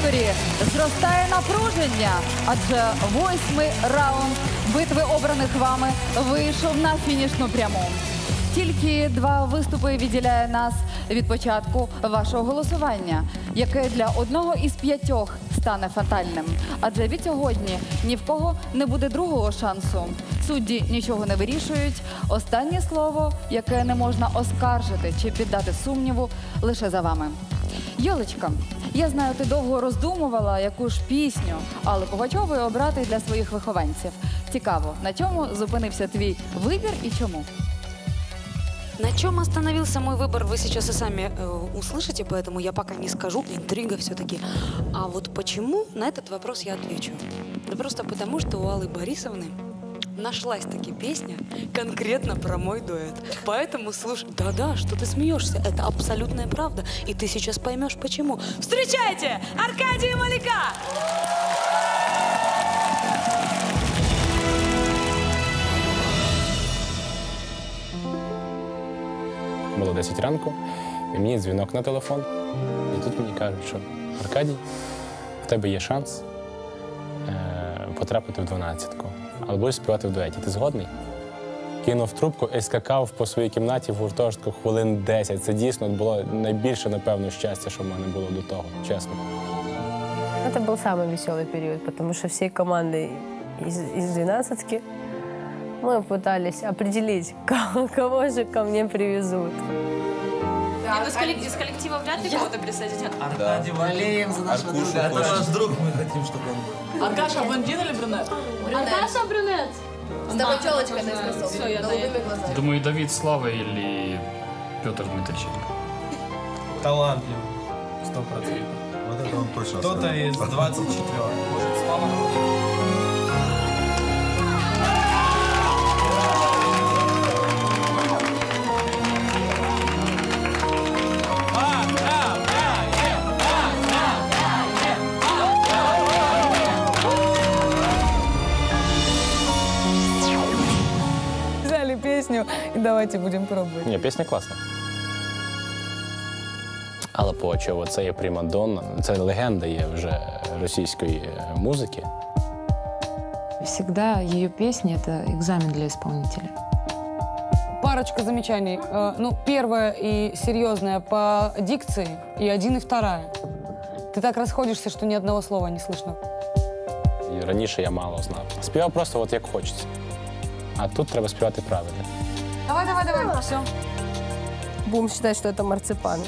просторі зростає напруження, адже 8-й раунд битви обраних вами вийшов на фінішну пряму. Тільки 2 виступи відділяє нас від початку вашого голосування, яке для одного із 5 стане фатальним. Адже від сьогодні ні в кого не буде другого шансу. Судді нічого не вирішують. Останнє слово, яке не можна оскаржити чи піддати сумніву, лише за вами. Йолочка, я знаю, ти довго роздумувала, яку ж пісню Алли Пугачової обрати для своїх вихованців. Цікаво, на чому зупинився твій вибір і чому? На чем остановился мой выбор, вы сейчас и сами услышите, поэтому я пока не скажу, интрига все-таки. А вот почему, на этот вопрос я отвечу. Да просто потому, что у Аллы Борисовны нашлась-таки песня конкретно про мой дуэт. Поэтому слушай, да-да, что ты смеешься, это абсолютная правда, и ты сейчас поймешь почему. Встречайте, Аркадий и Малика! Було 10 ранку, і мені дзвінок на телефон. І тут мені кажуть, що Аркадій, в тебе є шанс потрапити в 12-ку, але будеш співати в дуеті. Ти згодний? Кинув трубку і скакав по своїй кімнаті в гуртожитку хвилин 10. Це дійсно було найбільше, напевно, щастя, що в мене було до того, чесно. Это был самый веселый период, потому что всей командой из 12-ки мы пытались определить, кого же ко мне привезут. Из коллектива вряд ли кого-то присадите? Аркадий, болеем за нашего друга. Это наш друг, мы хотим, чтобы он был. Аркаша блондин или брюнет? Аркаша брюнет. С тобой челочка наискосок, голубыми глазами. Думаю, Давид Слава или Петр Дмитриченко. Талантлив, 100%. Вот это он точно Кто-то сказал. из 24-го. Может, Слава? Взяли песню и давайте будем пробовать. Ні, пісня класна. Алла Пугачова – це є примадонна, це легенда є вже російської музики. Всегда ее песни — это экзамен для исполнителя. Парочка замечаний. Ну, первая и серьезная по дикции, и 1, и 2. Ты так расходишься, что ни одного слова не слышно. І раніше я мало знав. Співав просто от як хочеться. А тут треба співати правильно. Давай, все. Будем считать, что это марципан.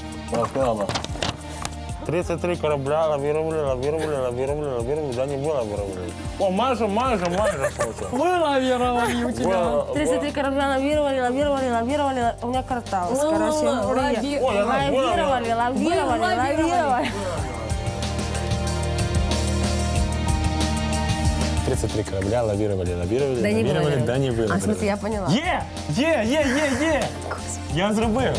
33 корабля лавировали, да не было лавировали. О, майже получилось. Мы лавировали у тебя. 33 корабля лавировали, у меня карталось. Короче, лавировали. 33 корабля лавировали, да не виловили. А, в смысле, я поняла. Є! Я зробив.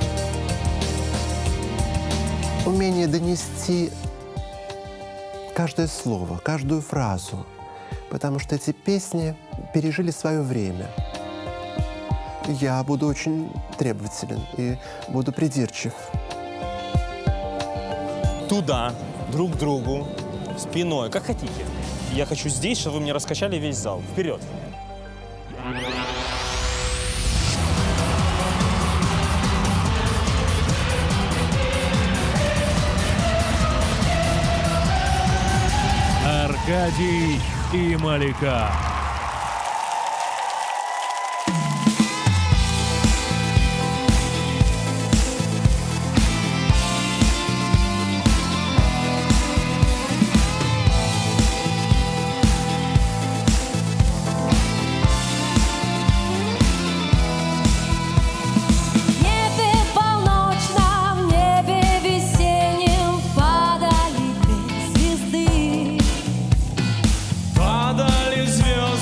Умение донести каждое слово, каждую фразу, потому что эти песни пережили свое время. Я буду очень требователен и буду придирчив. Туда, друг к другу, спиной, как хотите. Я хочу здесь, чтобы вы мне раскачали весь зал. Вперед! Аркадий и Малика. Падали звезды.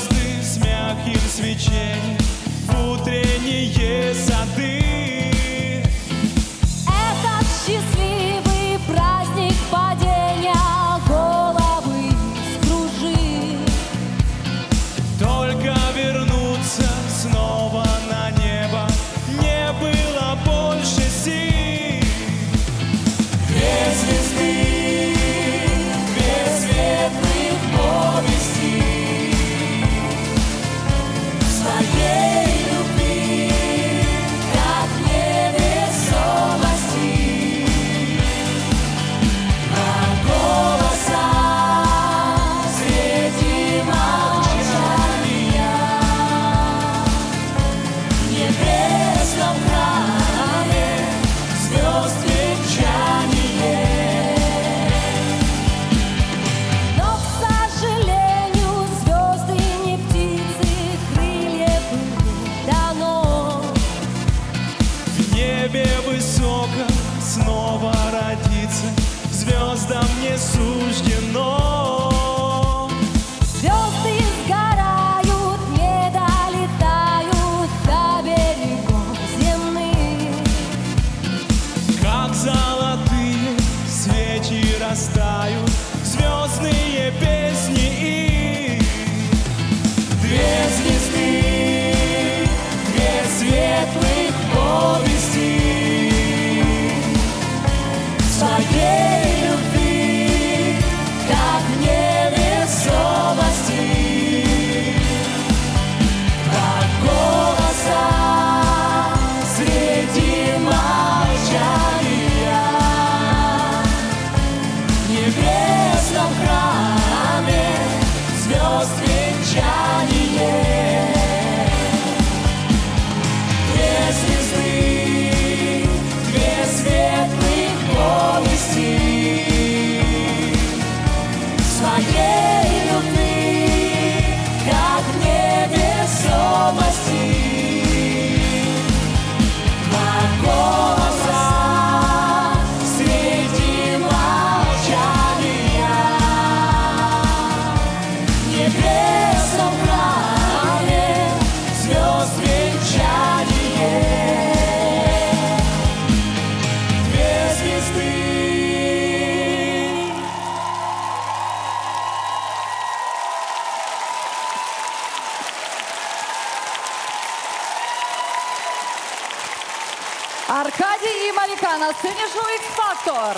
Аркадій і Маліка на сцені шоу X-Factor.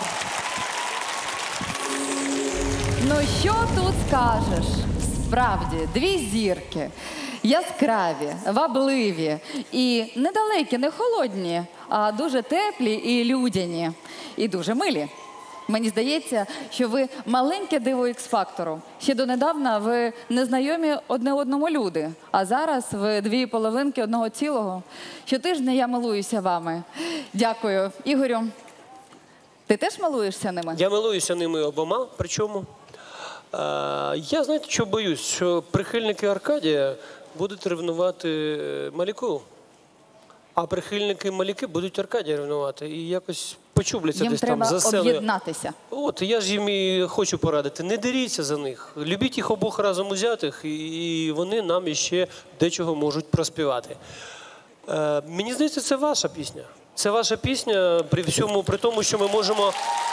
Ну що тут скажеш? Справді, дві зірки. Яскраві, вабливі і недалекі, не холодні, а дуже теплі і людяні. І дуже милі. Мені здається, що ви маленьке диво X-Factor. Ще донедавна ви незнайомі одне одному люди, а зараз ви дві половинки одного цілого. Щотижня я милуюся вами. Дякую. Ігорю, ти теж милуєшся ними? Я милуюся ними обома, причому. Я, знаєте, що боюсь? Що прихильники Аркадія будуть ревнувати Маліку, а прихильники Маліки будуть Аркадія ревнувати. І якось почубляться Їм десь там за треба сценою. об'єднатися. От, я ж їм і хочу порадити. Не деріться за них. Любіть їх обох разом узятих, і вони нам іще дечого можуть проспівати. Мені здається, це ваша пісня. Це ваша пісня при тому, що ми можемо...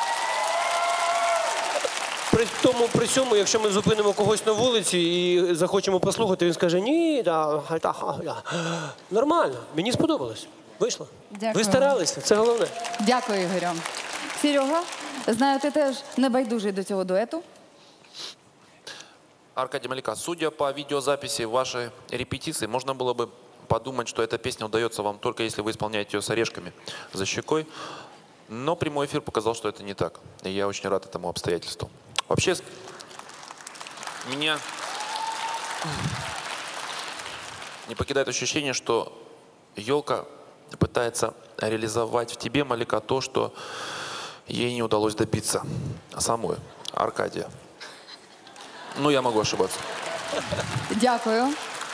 При цьому, якщо ми зупинимо когось на вулиці і захочемо послухати, він скаже, ні, да. Нормально, мені сподобалось. Вийшло. Дякую. Ви старалися, це головне. Дякую, Ігорю. Серега, знаю, ти теж небайдужий до цього дуету. Аркадий, Малика, судя по видеозаписи вашей репетиции, можно было бы подумать, что эта песня удается вам только если вы исполняете ее с орешками за щекой. Но прямой эфир показал, что это не так. И я очень рад этому обстоятельству. Вообще, меня не покидает ощущение, что елка пытается реализовать в тебе, Малика, то, что ей не удалось добиться самой, Аркадия. Ну, я могу ошибаться. Дякую.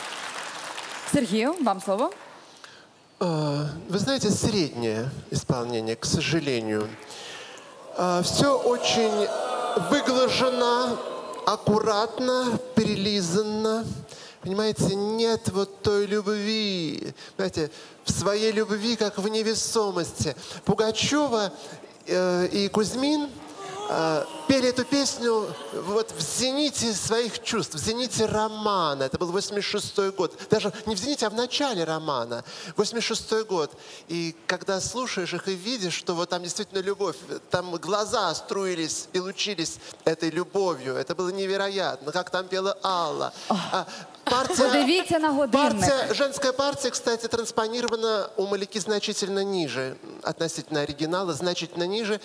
Сергію, вам слово. Вы знаете, среднее исполнение, к сожалению. Все очень выглажено, аккуратно, перелизано. Понимаете, нет вот той любви. Понимаете, в своей любви, как в невесомости. Пугачева и Кузьмин пели эту песню вот в зените своих чувств, в зените романа. Это был 86-й год. Даже не в зените, а в начале романа. 86-й год. И когда слушаешь их и видишь, что вот там действительно любовь, там глаза струились и лучились этой любовью. Это было невероятно. Как там пела Алла. Подивіться на годинник. Женская партия, кстати, транспонирована у Малики значительно ниже, относительно оригинала, значительно ниже.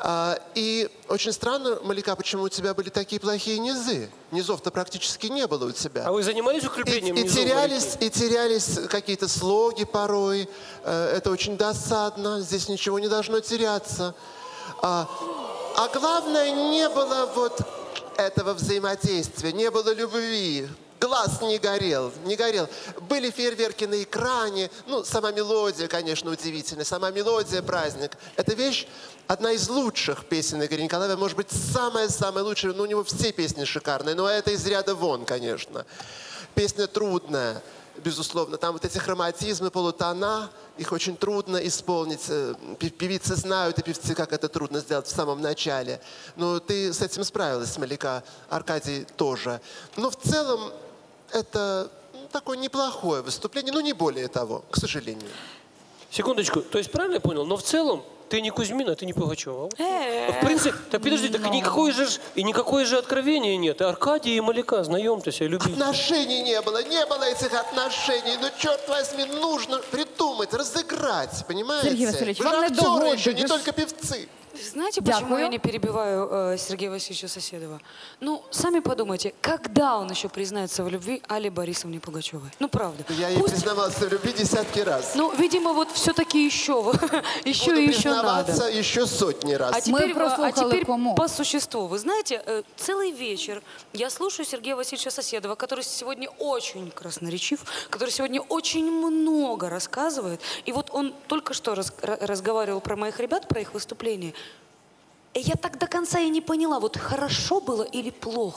И очень странно, Малика, почему у тебя были такие плохие низы? Низов-то практически не было у тебя. А вы занимались укреплением низов? И терялись какие-то слоги порой. Это очень досадно. Здесь ничего не должно теряться. А главное, не было вот этого взаимодействия, не было любви. Глаз не горел, не горел. Были фейерверки на экране. Ну, сама мелодия, конечно, удивительная. Сама мелодия, праздник. Эта вещь одна из лучших песен Игоря Николаева. Может быть, самая-самая лучшая. Ну, у него все песни шикарные. Но это из ряда вон, конечно. Песня трудная, безусловно. Там вот эти хроматизмы, полутона. Их очень трудно исполнить. Певицы знают, и певцы, как это трудно сделать в самом начале. Но ты с этим справилась, Малика. Аркадий тоже. Но в целом это такое неплохое выступление, но не более того, к сожалению. Секундочку, то есть правильно я понял, но в целом ты не Кузьмин, а ты не Пугачева. В принципе, так подожди, так никакое же откровения нет. Аркадий и Малика, знакомьтесь, любите. Отношений не было этих отношений. Ну, черт возьми, нужно придумать, разыграть, понимаете? Сергей Васильевич, вы вам же не актеры доводит, еще, не вы только певцы. Знаете, почему я не перебиваю Сергея Васильевича Соседова? Ну, сами подумайте, когда он еще признается в любви Алле Борисовне Пугачевой? Ну, правда. Я ей признавался в любви десятки раз. Ну, видимо, вот все-таки еще Буду еще надо. признаваться еще сотни раз. А теперь по существу. Вы знаете, целый вечер я слушаю Сергея Васильевича Соседова, который сегодня очень красноречив, который сегодня очень много рассказывает. И вот он только что разговаривал про моих ребят, про их выступление. И я так до конца и не поняла, вот хорошо было или плохо.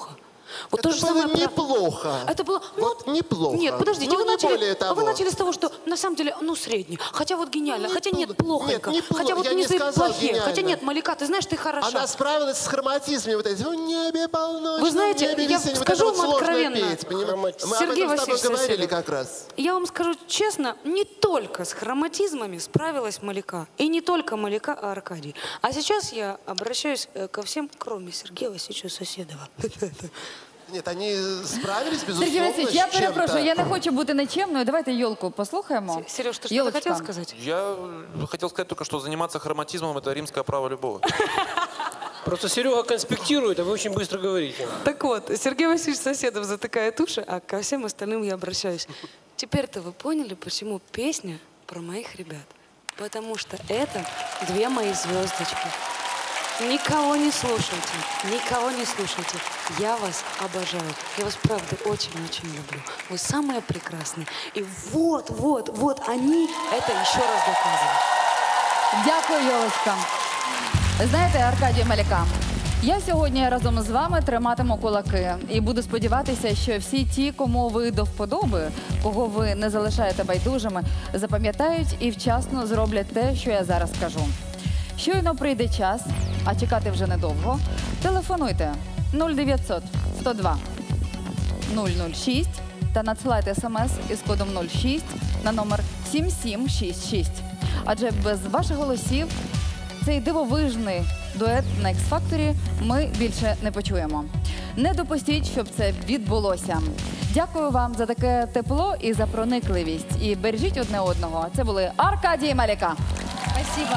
Вот то Это же было самое про- неплохо. Это было... Вот неплохо. Нет, подождите, Ну, вы, не начали, более того. вы начали с того, что на самом деле, ну, средний. Хотя вот гениально, хотя нет, плохонько. Нет, неплохо. Хотя вот Я не не сказал плохие. гениально. Хотя нет, Малика, ты знаешь, ты хороша. Она справилась с хроматизмами вот этим. В небе полночном, Вы знаете, небе я весеннем. скажу вот это вам вот сложно откровенно. петь, понимаете? Мы Сергей об этом с тобой Васильевич говорили Соседов. как раз. Я вам скажу честно, не только с хроматизмами справилась Малика. И не только Малика, а Аркадий. А сейчас я обращаюсь ко всем, кроме Сергея Васильевича Соседова. Нет, они справились, безусловно, Сергій Васильович, я с чем-то. перепрошую, я не хочу бути нечемною. Давайте Йолку послухаємо. Сереж, ты что-то Ёлочка. хотел сказать? Я хотел сказать только, что заниматься хроматизмом – это римское право любого. Просто Серега конспектирует, а вы очень быстро говорите. Так вот, Сергей Васильевич Соседов затыкает уши, а ко всем остальным я обращаюсь. Теперь-то вы поняли, почему песня про моих ребят? Потому что это две мои звездочки. Никого не слушайте, никого не слушайте. Я вас обожаю. Я вас, правда, очень-очень люблю. Вы самые прекрасные. И вот они это еще раз доказывают. Дякую, Йолочка. Знаєте, Аркадію Маляка, я сьогодні разом з вами триматиму кулаки і буду сподіватися, що всі ті, кому ви до вподоби, кого ви не залишаєте байдужими, запам'ятають і вчасно зроблять те, що я зараз скажу. Щойно прийде час, а чекати вже недовго, телефонуйте 0900 102 006 та надсилайте смс із кодом 06 на номер 7766. Адже без ваших голосів цей дивовижний дует на X-Factor ми більше не почуємо. Не допустіть, щоб це відбулося. Дякую вам за таке тепло і за проникливість. І бережіть одне одного. Це були Аркадій і Маляка. Спасибо.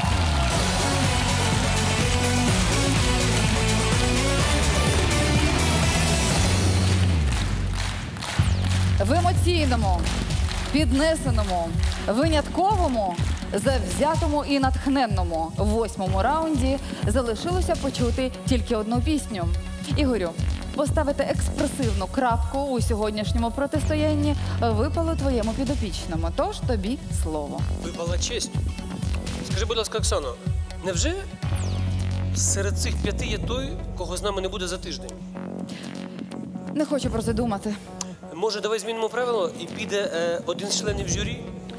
В емоційному, піднесеному, винятковому, завзятому і натхненному 8-му раунді залишилося почути тільки одну пісню. Ігорю, поставити експресивну крапку у сьогоднішньому протистоянні випало твоєму підопічному. Тож тобі слово. Випала честь. Скажи, будь ласка, Оксано, невже серед цих 5 є той, кого з нами не буде за тиждень? Не хочу про це думати. Може, давай змінимо правило і піде один з членів журі?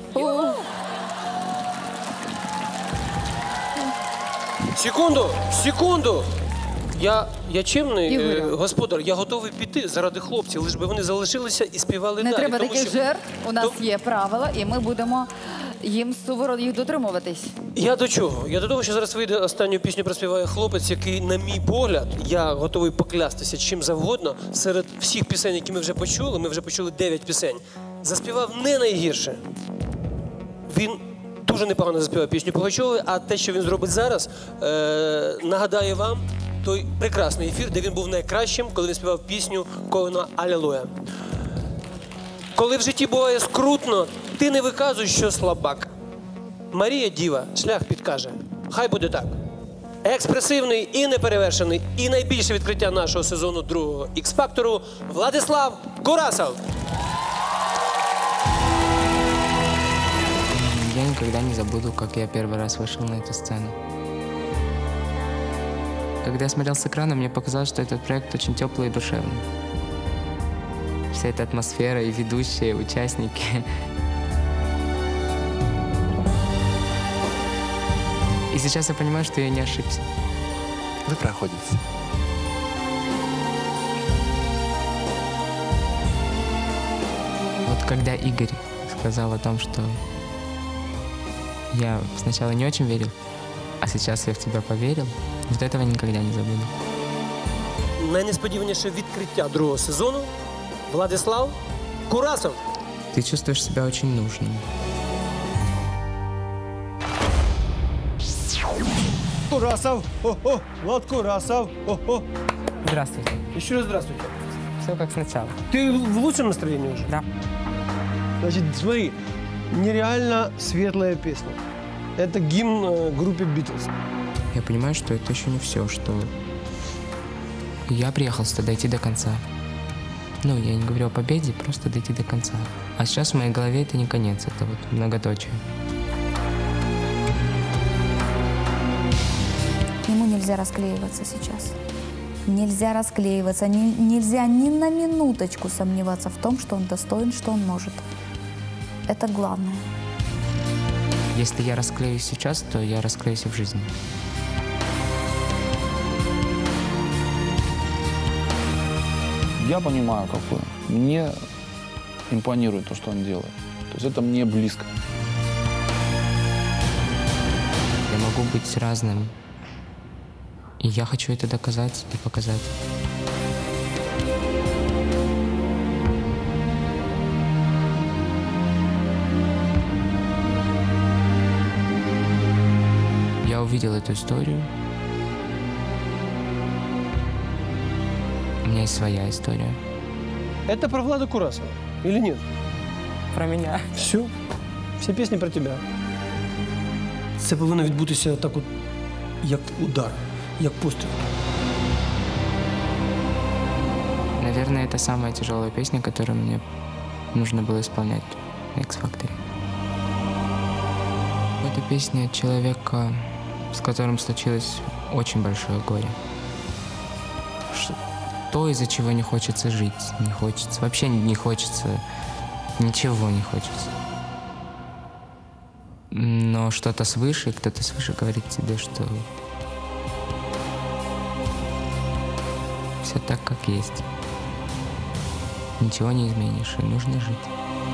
Секунду! Я чемний Ігорю. господар, я готовий піти заради хлопців, лиш би вони залишилися і співали Не далі. треба тому таких що- жертв. У нас є правила, і ми будемо їм суворо їх дотримуватись. Я до чого? Я до того, що зараз вийде останню пісню проспіває хлопець, який, на мій погляд, я готовий поклястися чим завгодно, серед всіх пісень, які ми вже почули 9 пісень, заспівав не найгірше. Він дуже непогано заспівав пісню Пугачової, а те, що він зробить зараз, нагадає вам той прекрасний ефір, де він був найкращим, коли він співав пісню Коена «Алілуя». Коли в житті буває скрутно, ти не виказуй, що слабак. Марія Діва шлях підкаже. Хай буде так. Експресивний і неперевершений, і найбільше відкриття нашого сезону другого X-Factor Владислав Курасов. Я никогда не забуду, как я первый раз вышел на эту сцену. Когда я смотрел с экрана, мне показалось, что этот проект очень теплый и душевный. Вся эта атмосфера и ведущие, и участники. И сейчас я понимаю, что я не ошибся. Вы проходите. Вот когда Игорь сказал о том, что я сначала не очень верил, а сейчас я в тебя поверил, вот этого никогда не забуду. Найнесподіваніше відкриття другого сезону Владислав Курасов. Ты чувствуешь себя очень нужным. Курасов! О-о! Влад Курасов! О-о! Здравствуйте. Еще раз здравствуйте. Все как сначала. Ты в лучшем настроении уже? Да. Значит, смотри, нереально светлая песня. Это гимн группе Битлз. Я понимаю, что это еще не все, что я приехал сюда дойти до конца. Ну, я не говорю о победе, просто дойти до конца. А сейчас в моей голове это не конец, это вот многоточие. Ему нельзя расклеиваться сейчас. Нельзя расклеиваться, нельзя ни на минуточку сомневаться в том, что он достоин, что он может. Это главное. Если я расклеюсь сейчас, то я расклеюсь и в жизни. Я понимаю, какое. Мне импонирует то, что он делает. То есть это мне близко. Я могу быть разным. И я хочу это доказать и показать. Я увидел эту историю. У меня есть своя история. Это про Влада Курасова или нет? Про меня. Все. Все пісні про тебе. Це повинно відбутися так от, як удар, як постріл. Наверное, это самая тяжелая песня, которую мне нужно было исполнять на X-Factor. Это песня человека, с которым случилось очень большое горе. То, из-за чего не хочется жить, не хочется, вообще не хочется, ничего не хочется. Но что-то свыше, кто-то свыше говорит тебе, что все так, как есть. Ничего не изменишь, и нужно жить.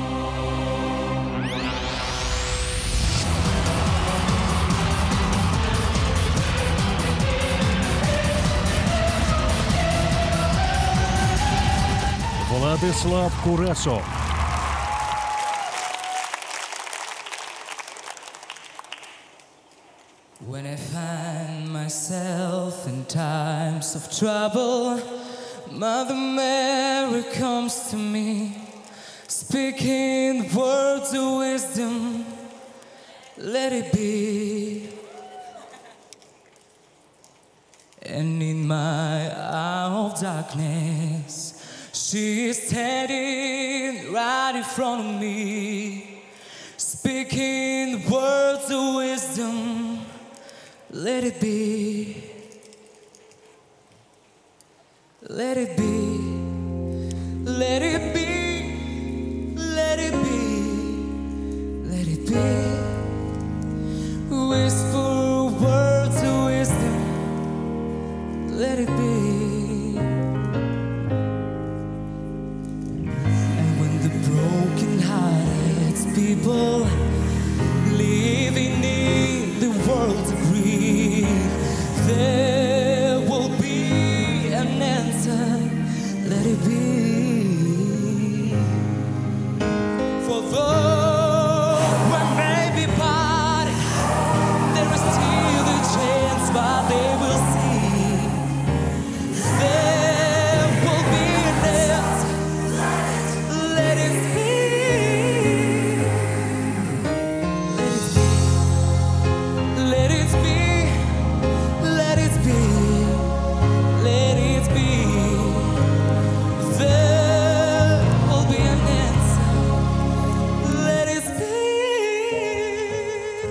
Владислав Курасов. When I find myself in times of trouble, Mother Mary comes to me, speaking words of wisdom, let it be. And in my hour of darkness, she is standing right in front of me, speaking words of wisdom, let it be. Let it be, let it be, let it be, let it be. Whisper words of wisdom, let it be. And when the broken-hearted people living in the world agree, there will be an answer, let it be. For though we may be parted, there is still a chance, but they will see. There will be an answer, let it be. Let it be, let it be, let it be. There will be an answer, let it be.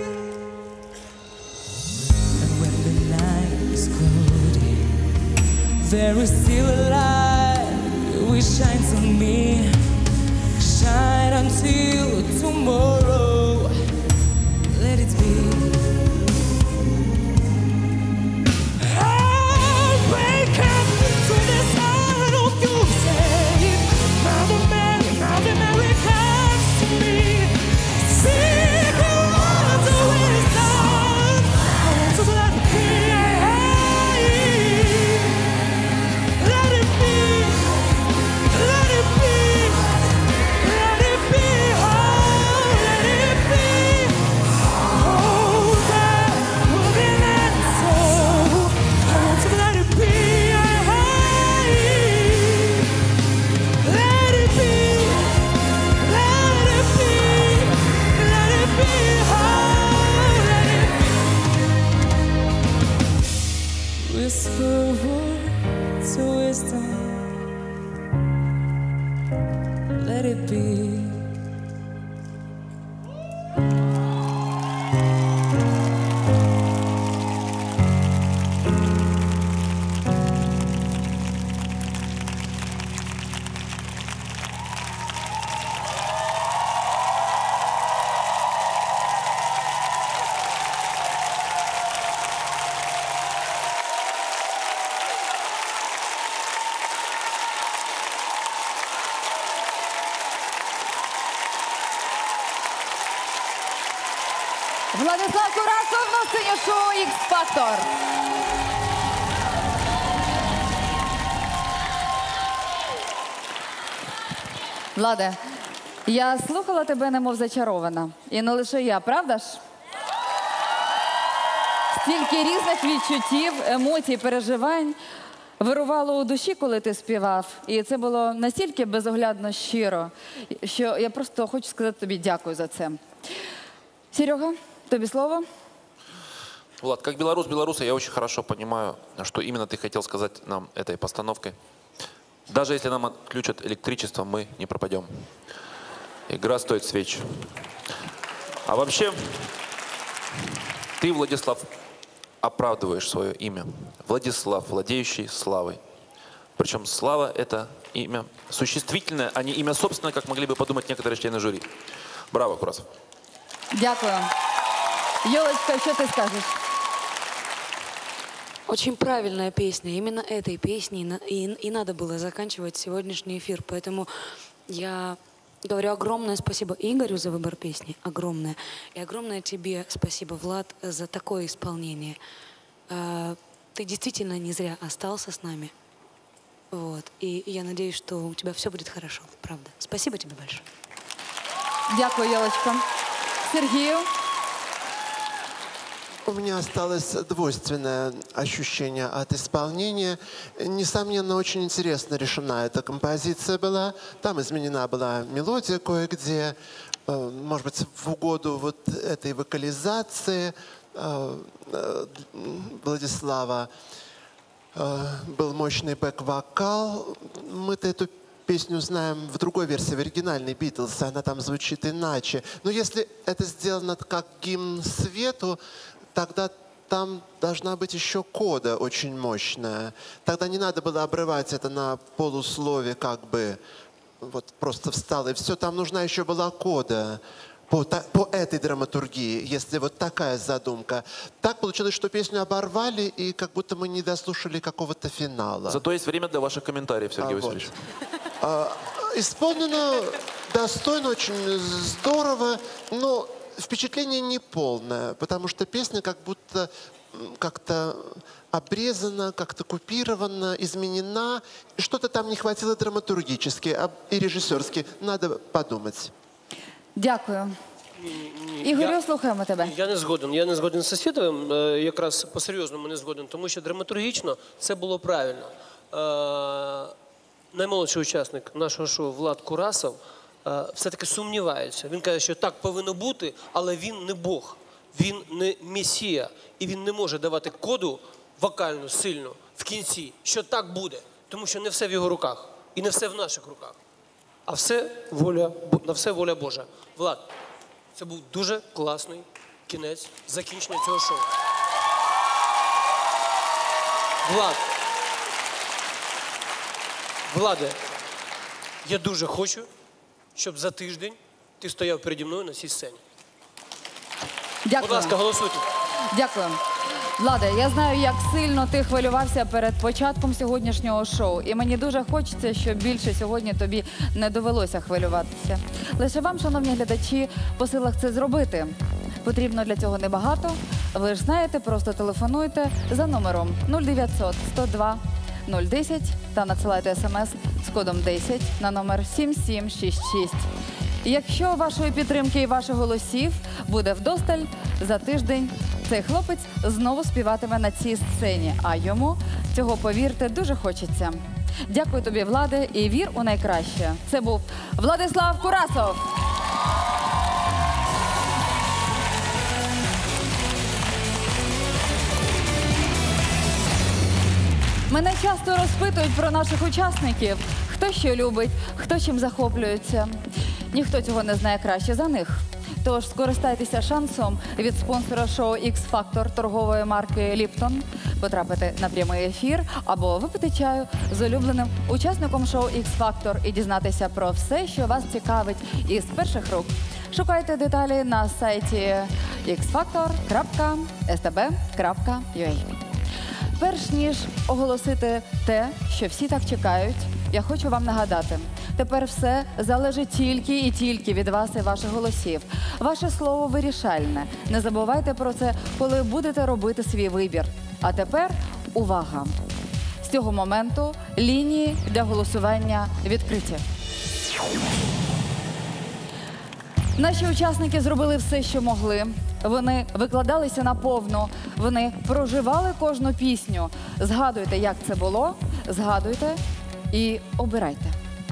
And when the night is cloudy, there is still a light which shines on me. Shine until tomorrow, let it be. Whisper words of wisdom, let it be. Владислав Курасов на сцені шоу «Ікс-Фактор». Владе, я слухала тебе, немов зачарована. І не лише я, правда ж? Стільки різних відчуттів, емоцій, переживань вирувало у душі, коли ти співав. І це було настільки безоглядно щиро, що я просто хочу сказати тобі дякую за це. Серега, тобі слово. Влад, как белорус белоруса, я очень хорошо понимаю, что именно ты хотел сказать нам этой постановкой. Даже если нам отключат электричество, мы не пропадем. Игра стоит свеч. А вообще, ты, Владислав, оправдываешь свое имя. Владислав, владеющий славой. Причем слава – это имя существительное, а не имя собственное, как могли бы подумать некоторые члены жюри. Браво, Курасов. Дякую. Ёлочка, что ты скажешь? Очень правильная песня. Именно этой песней и надо было заканчивать сегодняшний эфир. Поэтому я говорю огромное спасибо Игорю за выбор песни. Огромное. И огромное тебе спасибо, Влад, за такое исполнение. Ты действительно не зря остался с нами. Вот. И я надеюсь, что у тебя все будет хорошо. Правда. Спасибо тебе большое. Дякую, Ёлочка. Сергею? У меня осталось двойственное ощущение от исполнения. Несомненно, очень интересно решена эта композиция была. Там изменена была мелодия кое-где. Может быть, в угоду вот этой вокализации Владислава был мощный бэк-вокал. Мы-то эту песню знаем в другой версии, в оригинальной «Битлз», она там звучит иначе. Но если это сделано как гимн свету, тогда там должна быть еще кода очень мощная. Тогда не надо было обрывать это на полуслове, как бы вот просто встало и все. Там нужна еще была кода по этой драматургии, если вот такая задумка. Так получилось, что песню оборвали, и как будто мы не дослушали какого-то финала. Зато есть время для ваших комментариев, Сергей Васильевич. Исполнено достойно, очень здорово, но впечатление неполное, потому что песня как будто как-то обрезана, как-то купирована, изменена. Что-то там не хватило драматургически и режиссерски. Надо подумать. Дякую. Ігорю, слухаємо тебе. Я не згоден з Сосєдовим, якраз по-серйозному не згоден, тому що драматургічно це було правильно. Наймолодший учасник нашого шоу Влад Курасов все-таки сумнівається. Він каже, що так повинно бути, але він не Бог, він не Месія. І він не може давати коду вокальну, сильну, в кінці, що так буде. Тому що не все в його руках і не все в наших руках. А на все воля Божа. Влад, це був дуже класний кінець закінчення цього шоу. Владе, я дуже хочу, щоб за тиждень ти стояв переді мною на цій сцені. Дякую. Будь ласка, голосуйте. Дякую. Владе, я знаю, як сильно ти хвилювався перед початком сьогоднішнього шоу. І мені дуже хочеться, щоб більше сьогодні тобі не довелося хвилюватися. Лише вам, шановні глядачі, по силах це зробити. Потрібно для цього небагато. Ви ж знаєте, просто телефонуйте за номером 0900 102 010 та надсилайте смс з кодом 10 на номер 7766. Якщо вашої підтримки і ваших голосів буде вдосталь, за тиждень цей хлопець знову співатиме на цій сцені, а йому цього, повірте, дуже хочеться. Дякую тобі, Владе, і вір у найкраще. Це був Владислав Курасов. Мене часто розпитують про наших учасників, хто що любить, хто чим захоплюється. Ніхто цього не знає краще за них. Тож скористайтеся шансом від спонсора шоу «Ікс-Фактор» торгової марки «Ліптон» потрапити на прямий ефір або випити чаю з улюбленим учасником шоу «Ікс-Фактор» і дізнатися про все, що вас цікавить із перших рук. Шукайте деталі на сайті xfactor.stb.ua. Перш ніж оголосити те, що всі так чекають, я хочу вам нагадати. Тепер все залежить тільки і тільки від вас і ваших голосів. Ваше слово вирішальне. Не забувайте про це, коли будете робити свій вибір. А тепер увага! З цього моменту лінії для голосування відкриті. Наші учасники зробили все, що могли. Вони викладалися наповну, вони проживали кожну пісню. Згадуйте, як це було, згадуйте і обирайте.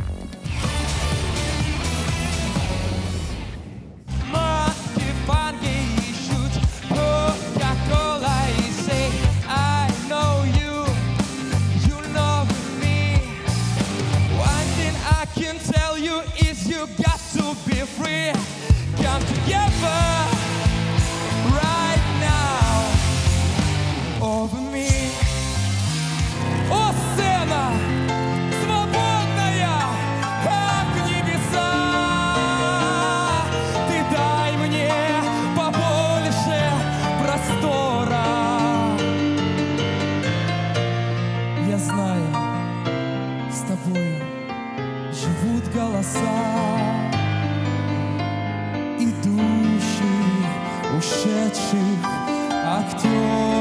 Ушедших актеров.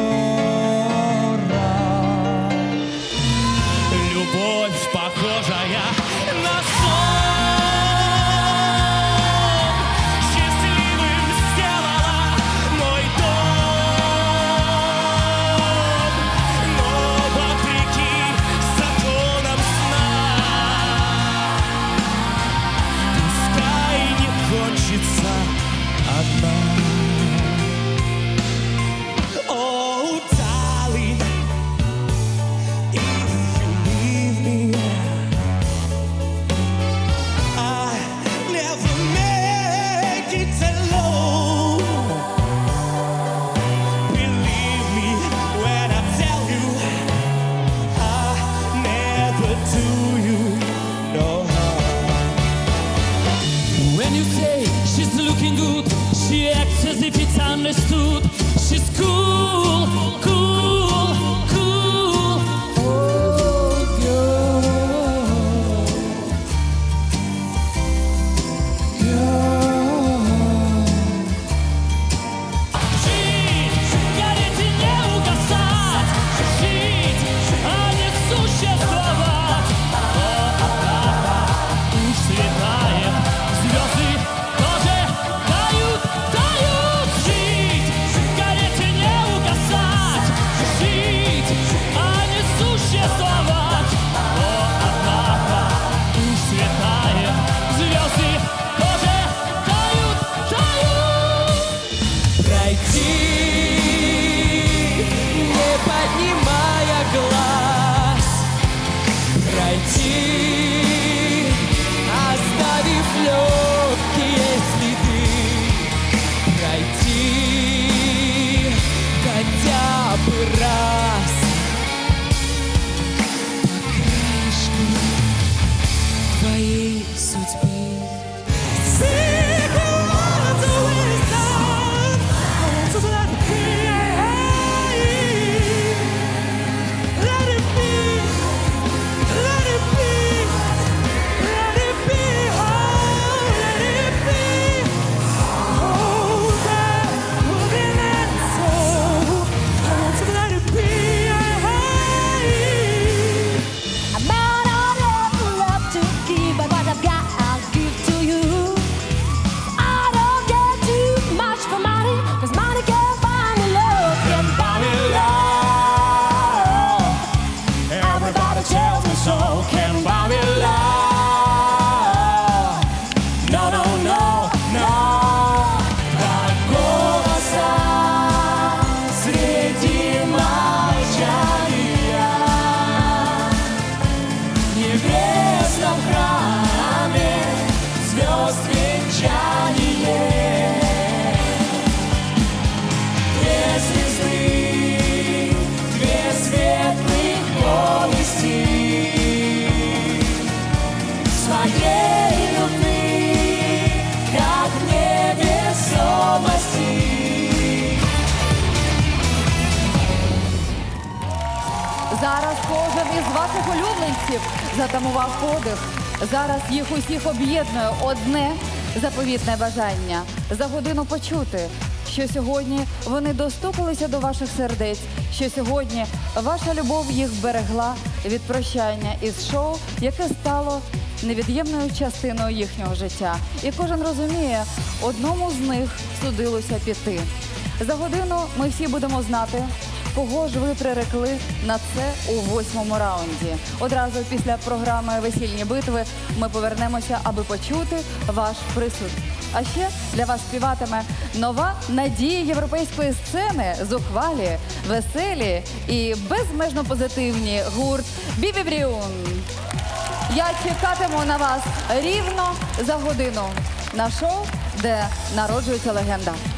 Любовь, похожая на сон, счастливым сделала мой дом. Но вопреки законам сна, пускай не кончится одна. Understood. She's cool, cool, cool. Oh, girl, girl. Жить, гореть и не угасать. Жить, а не существовать. Уж светает, звезды тоже дают, дают. Гореть и не угасать, жить, а не существовать. Но однако уж светает, звезды тоже дают, дают. Пройти, не поднимая глаз, пройти, оставив легкие следы, пройти хотя бы раз по краешку твоей судьбы. Зараз кожен із ваших улюбленців затамував подих. Зараз їх усіх об'єднує одне заповітне бажання – за годину почути, що сьогодні вони достукалися до ваших сердець, що сьогодні ваша любов їх берегла від прощання із шоу, яке стало невід'ємною частиною їхнього життя. І кожен розуміє, одному з них судилося піти. За годину ми всі будемо знати, кого ж ви прирекли на це у 8-му раунді. Одразу після програми «Весільні битви» ми повернемося, аби почути ваш присуд. А ще для вас співатиме нова надія європейської сцени, зухвалі, веселі і безмежно позитивні гурт «Бібі Бріун». Я чекатиму на вас рівно за годину на шоу, де народжується легенда.